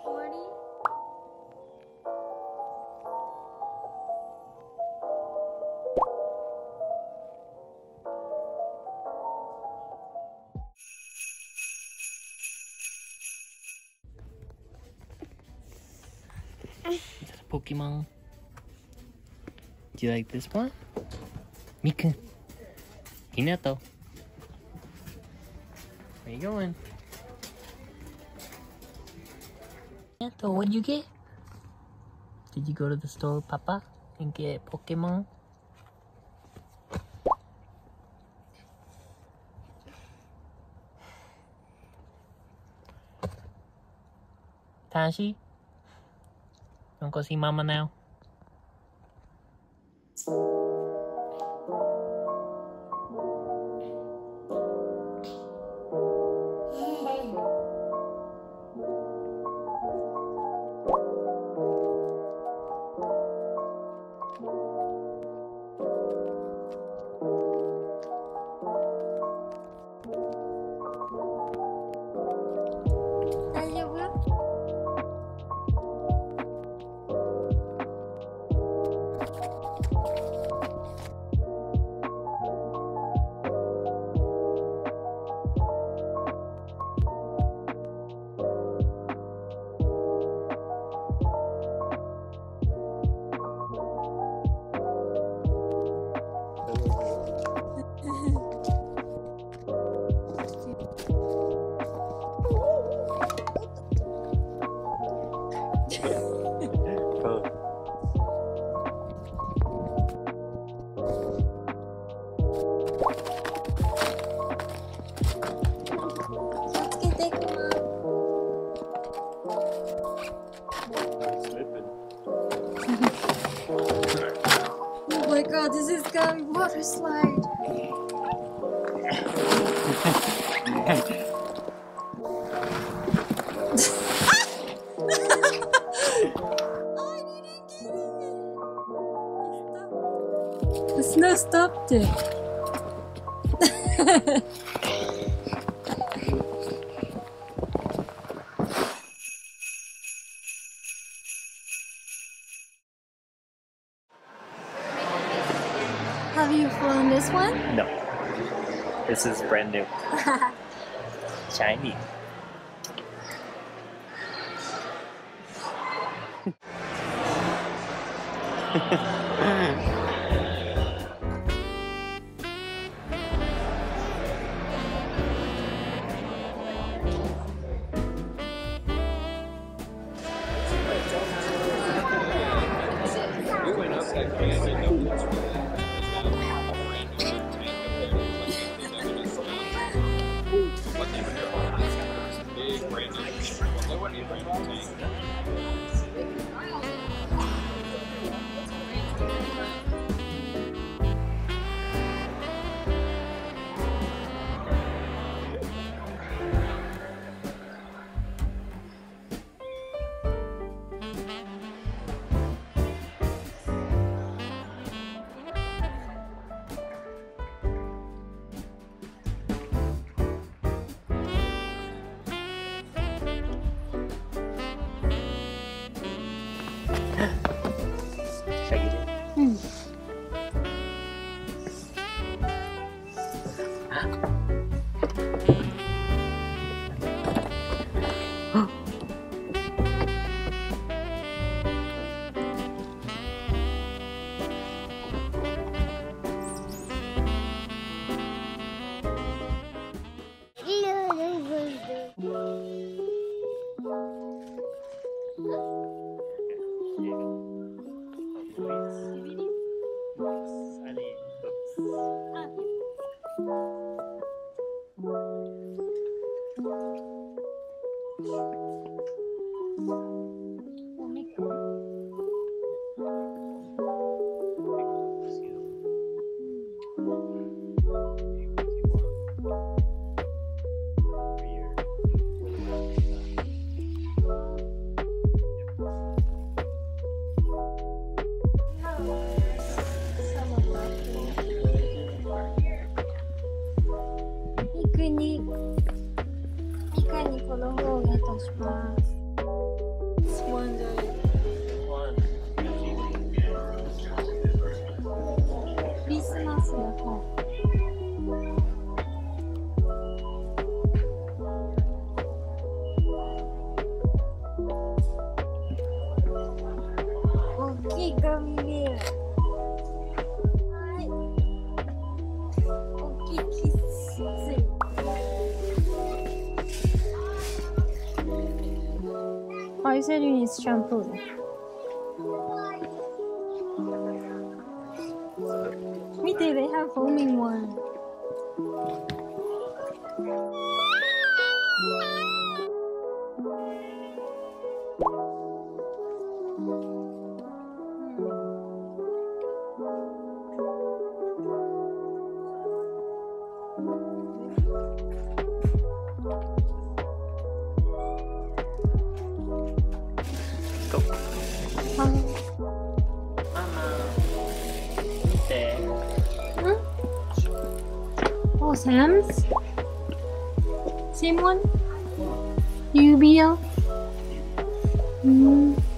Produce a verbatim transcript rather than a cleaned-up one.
Pokemon. Do you like this one? Mii-kun. Hinato. Where you going? Hinato, what'd you get? Did you go to the store, Papa, and get Pokemon? Tashi? Wanna go see Mama now? Oh my god, this is gonna be water slide. The snow stopped it. Have you flown this one? No. This is brand new. Shiny. Hmm. Mii-kunに、ミカにこの本を渡します。 one day. Christmas の方。大きい紙見る。はい。大きいキッス。Oh, you said you need shampoo. Me too, they have foaming one. Oh, Sam's? Same one? Ubia? Mm.